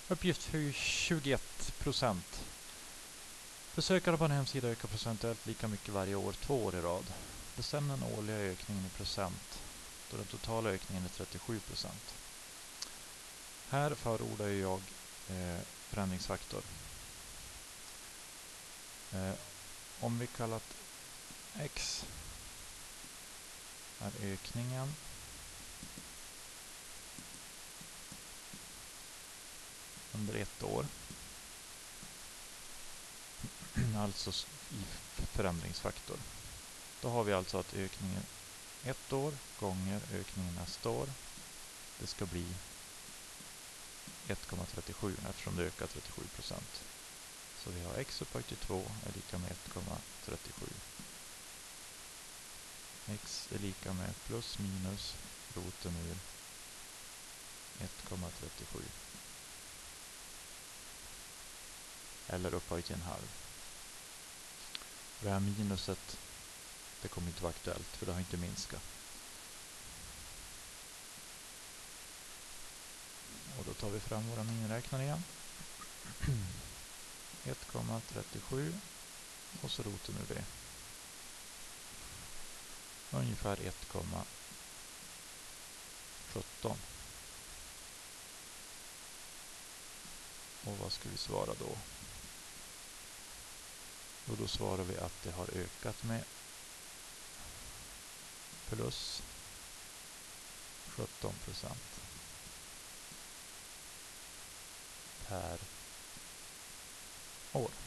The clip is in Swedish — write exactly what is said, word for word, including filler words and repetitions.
Uppgift tjugoett procent. Besökare på en hemsida ökar procentuellt lika mycket varje år, två år i rad. Bestäm den årliga ökningen i procent, då den totala ökningen är trettiosju procent. Här förordar jag eh, förändringsfaktor. Eh, om vi kallar x är ökningen under ett år, alltså i förändringsfaktor. Då har vi alltså att ökningen ett år gånger ökningen nästa år, det ska bli ett komma trettiosju eftersom det ökar trettiosju procent. Så vi har x upphöjt till två är lika med ett komma trettiosju. X är lika med plus minus roten ur ett komma trettiosju. Eller upphöjt till en halv. Det här minuset, det kommer inte vara aktuellt för det har inte minskat. Och då tar vi fram våra miniräknare igen. ett komma trettiosju och så roten ur det. Ungefär ett komma sjutton. Och vad ska vi svara då? Och då svarar vi att det har ökat med plus sjutton procent per år.